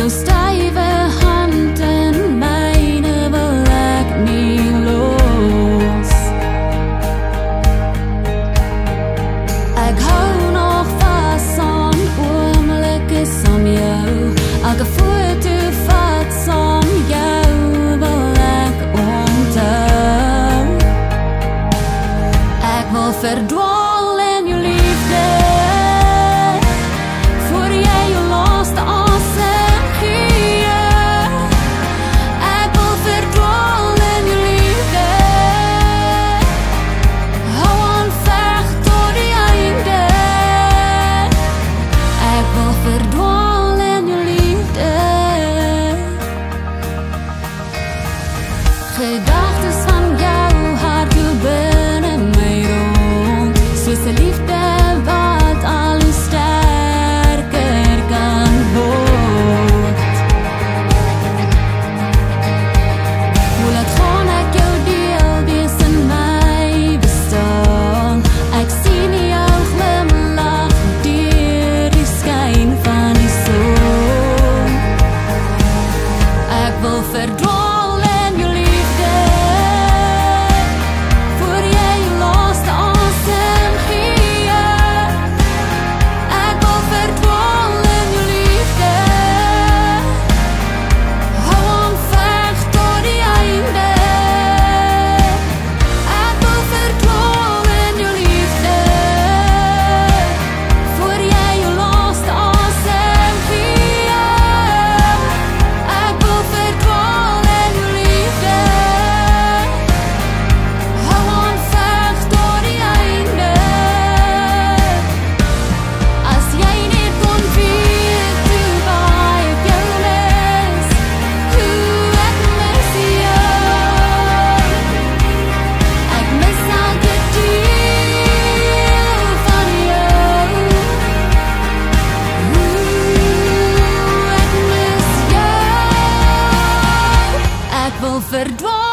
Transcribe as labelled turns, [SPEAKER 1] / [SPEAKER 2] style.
[SPEAKER 1] Jou stywe hand in myne wil ek nie los. Ek hou nog vas aan oomblikke saam jou. Elke foto vat saam jou wil ek onthou. Ek wil verdwaal in jou liefde, voor jy jou laaste asem gee. Ek wil verdwaal in jou liefde, hou aan veg tot die einde. Ek wil verdwaal in jou liefde. Gedagtes van jou hart jou binne my rond, soos 'n liefde wat al hoe sterker kan word. Hoe laat gaan ek jou deel wees in my bestaan? Ek sien jou glimlach deur die skyn van die son. Ek wil verdwaal in jou liefde, voor jy jou laaste asem gee. Ek wil verdwaal in jou liefde, hou aan veg tot die einde. Ek wil verdwaal in jou liefde, voor jy jou laaste asem gee. Ek wil verdwaal in jou liefde, hou aan veg tot die einde. As jy net kon weet hoe baie ek jou mis, hoe ek mis jou. Ek mis elke deel van jou. Ek mis jou. Ek wil verdwaal